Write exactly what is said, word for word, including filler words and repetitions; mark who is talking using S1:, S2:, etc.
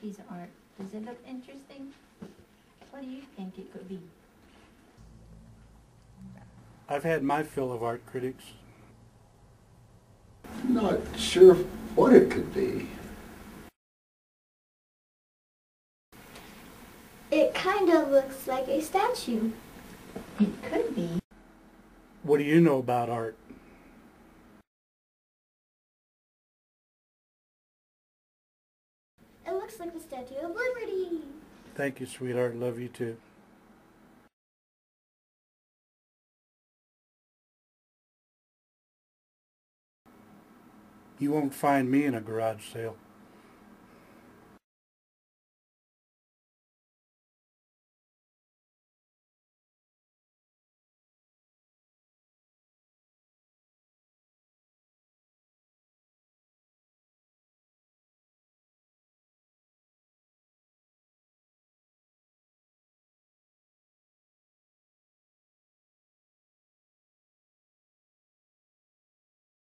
S1: piece of art? Does it look interesting? What do you think it could be?
S2: I've had my fill of art critics.
S3: Not sure what it could be.
S4: It kind of looks like a statue.
S1: It could be.
S2: What do you know about art?
S4: It looks like the Statue of Liberty.
S2: Thank you, sweetheart. Love you too. You won't find me in a garage sale.